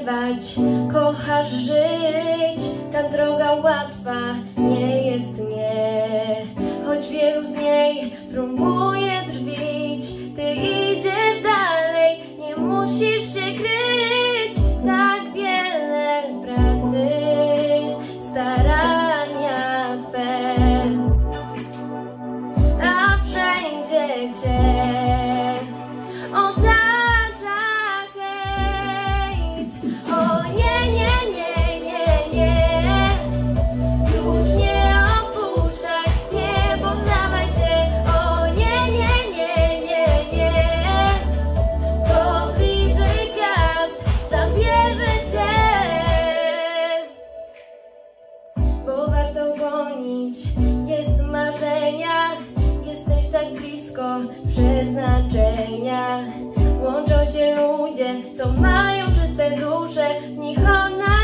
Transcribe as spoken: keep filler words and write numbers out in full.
śpiewać, kochasz żyć. Ta droga łatwa nie jest mnie, choć wielu z niej próbuje drwić. Ty idziesz dalej, nie musisz się kryć. Tak wiele pracy, starania Twe, a wszędzie Cię otacza hejt. O nie, nie, nie, nie, nie, już nie opuszczaj, nie poddawaj się. O nie, nie, nie, nie, nie, to bliżej gwiazd zabierze Cię. Bo warto gonić, jest w marzeniach, jesteś tak blisko przeznaczenia. Łączą się ludzie, co mają czyste dusze, w nich ona